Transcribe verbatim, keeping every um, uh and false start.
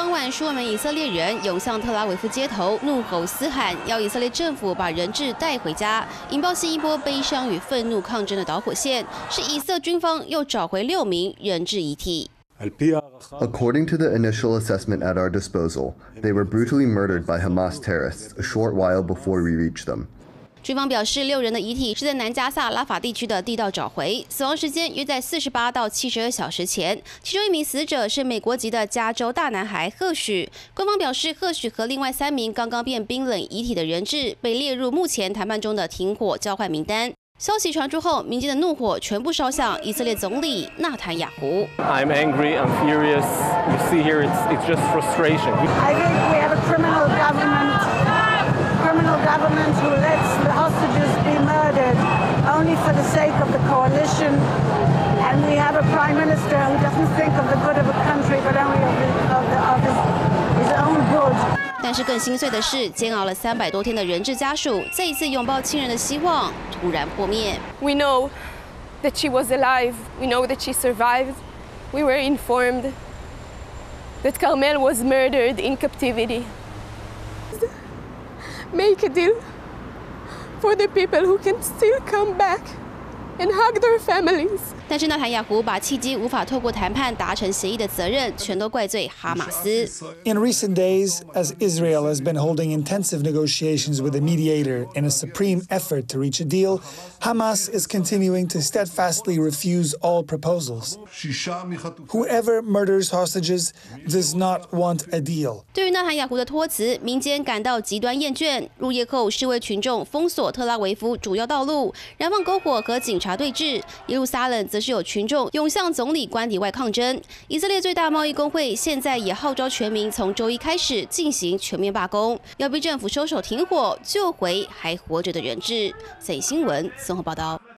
当晚，数万名以色列人涌向特拉维夫街头，怒吼嘶喊，要以色列政府把人质带回家，引爆新一波悲伤与愤怒抗争的导火线，是以色军方又找回六名人质遗体。 According to the initial assessment at our disposal, they were brutally murdered by Hamas terrorists a short while before we reached them. 军方表示，六人的遗体是在南加萨拉法地区的地道找回，死亡时间约在四十八到七十二小时前。其中一名死者是美国籍的加州大男孩赫许。官方表示，赫许和另外三名刚刚变冰冷遗体的人质被列入目前谈判中的停火交换名单。 消息传出后，民间的怒火全部烧向以色列总理纳坦雅胡。 I'm angry. I'm furious. You see here, it's it's just frustration. I think we have a criminal government, criminal government who lets the hostages be murdered only for the sake of the coalition, and we have a prime minister who doesn't think of the good of a country but only of, the, of, the, of his, his own good. 但是更心碎的是，煎熬了三百多天的人质家属，再一次拥抱亲人的希望突然破灭。 We know that she was alive. We know that she survived. We were informed that Carmel was murdered in captivity. Make a deal for the people who can still come back and hug their families. 但是纳坦雅胡把契机无法透过谈判达成协议的责任，全都怪罪哈马斯。 In recent days, as Israel has been holding intensive negotiations with a mediator in a supreme effort to reach a deal, Hamas is continuing to steadfastly refuse all proposals. Whoever murders hostages does not want a deal. 对于纳坦雅胡的托辞，民间感到极端厌倦。入夜后，示威群众封锁特拉维夫主要道路，燃放篝火和警察对峙。耶路撒冷则是有群众涌向总理官邸外抗争。以色列最大贸易工会现在也号召全民从周一开始进行全面罢工，要逼政府收手停火，救回还活着的人质。在新闻综合报道。